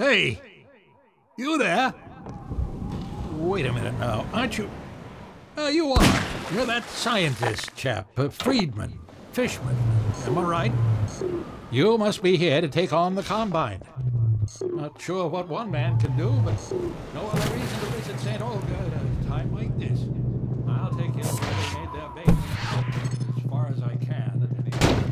Hey! You there? Wait a minute now, aren't you? You are. You're that scientist chap, Friedman, Fishman. Am I right? You must be here to take on the Combine. Not sure what one man can do, but no other reason to visit St. Olga at a time like this. I'll take you where they made their base, as far as I can at any rate.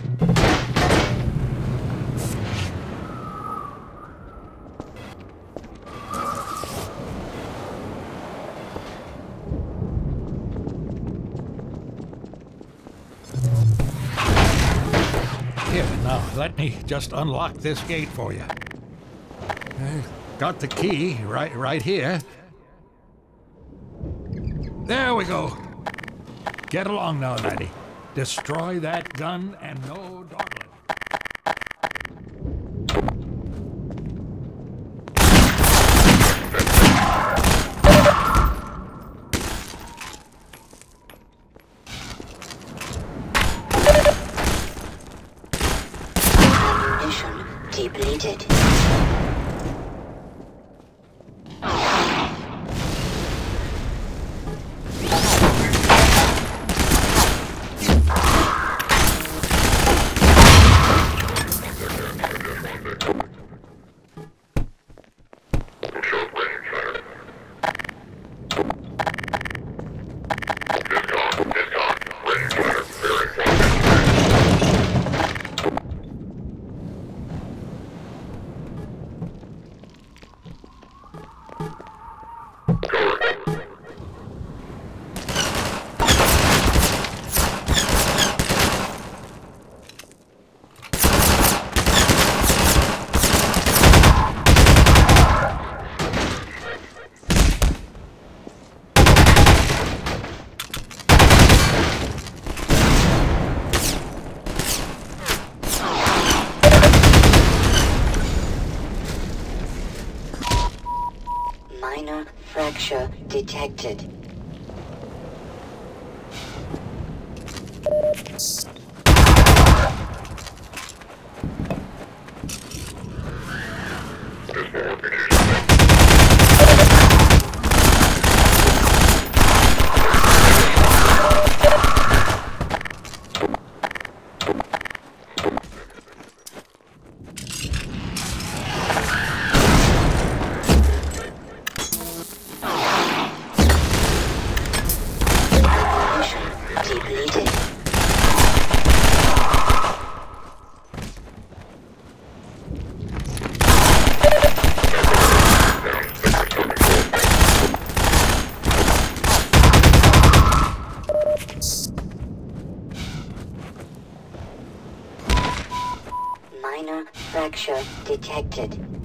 Here, now, let me just unlock this gate for you. Got the key right here. There we go. Get along now, laddie. Destroy that gun and no dawdling. Ammunition depleted. Minor fracture detected. Depleted. Minor fracture detected.